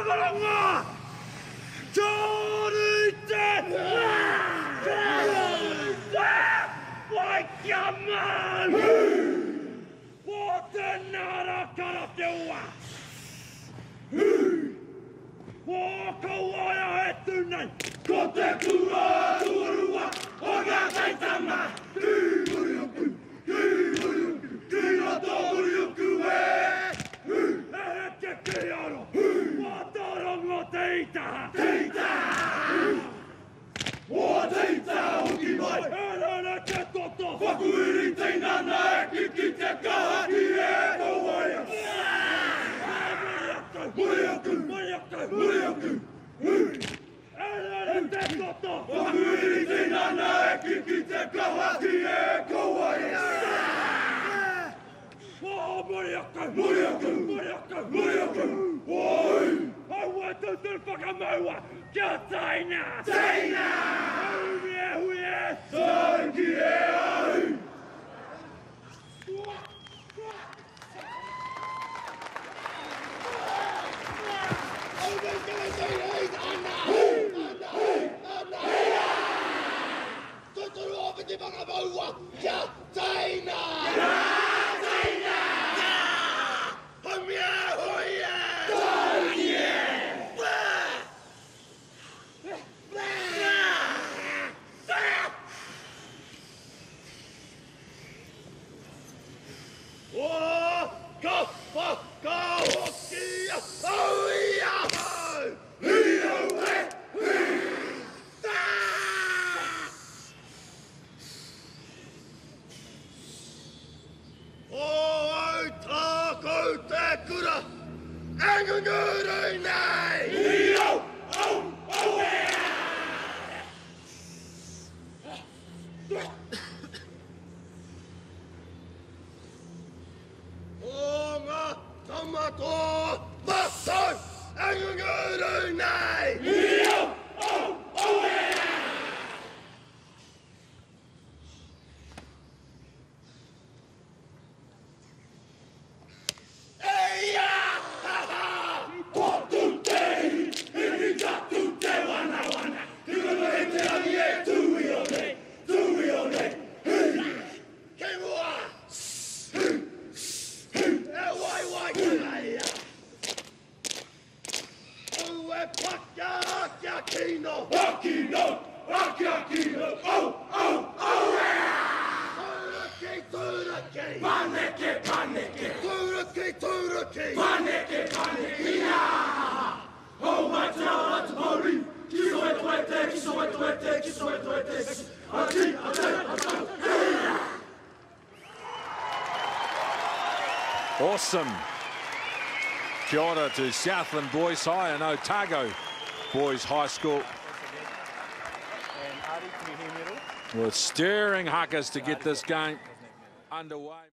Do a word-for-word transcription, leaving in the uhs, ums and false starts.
Tavaranga! Torite! Torite! Poikkiamman! Vuotenara karateua! Vuokauaa ja hettynnän! Kotekuvaa tuorua! Oikeakäitämä! Kyymurjukku! Kyymurjukku! Kyymurjukku! Ehetke kiaro! Vuotarongo teitä! Teitä! Vuo teitä onkin vai! Älä toto! Vakuuriteinä näkikit ja kahakieet ovaja! Murjukku! Murjukku! Murjukku! Älä toto! Vakuuriteinä näkikit ja kahakieet ovaja! Murjukku! Murjukku! Murjukku! Murjukku! Oi! Hauettu tulpakamäua! Jotaina! Taina! Huie huie! Sankiei! Tuturu opeti pakamäua! Jotaina! Awesome. Kia ora to Southland Boys High and Otago Boys High School. With stirring huckers to get this game underway.